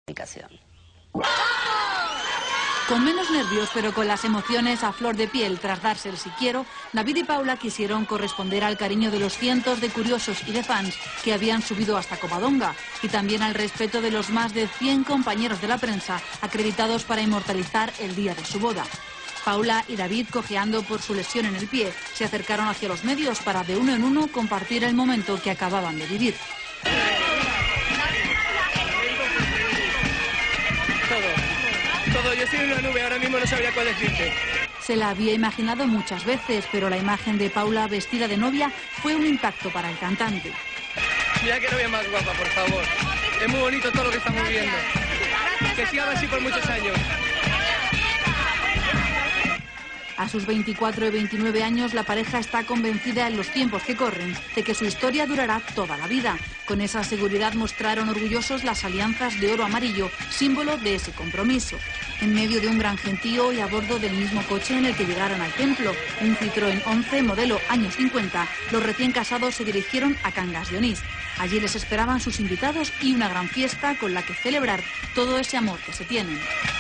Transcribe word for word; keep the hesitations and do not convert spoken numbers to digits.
Con menos nervios, pero con las emociones a flor de piel tras darse el si quiero, David y Paula quisieron corresponder al cariño de los cientos de curiosos y de fans que habían subido hasta Covadonga y también al respeto de los más de cien compañeros de la prensa acreditados para inmortalizar el día de su boda. Paula y David, cojeando por su lesión en el pie, se acercaron hacia los medios para de uno en uno compartir el momento que acababan de vivir. Todo, todo. Yo estoy en una nube, ahora mismo no sabría cuál decirte. Se la había imaginado muchas veces, pero la imagen de Paula vestida de novia fue un impacto para el cantante. Mira que novia más guapa, por favor. Es muy bonito todo lo que estamos viviendo. Que siga así por muchos años. A sus veinticuatro y veintinueve años, la pareja está convencida en los tiempos que corren de que su historia durará toda la vida. Con esa seguridad mostraron orgullosos las alianzas de oro amarillo, símbolo de ese compromiso. En medio de un gran gentío y a bordo del mismo coche en el que llegaron al templo, un Citroën once modelo años cincuenta, los recién casados se dirigieron a Cangas de Onís. Allí les esperaban sus invitados y una gran fiesta con la que celebrar todo ese amor que se tienen.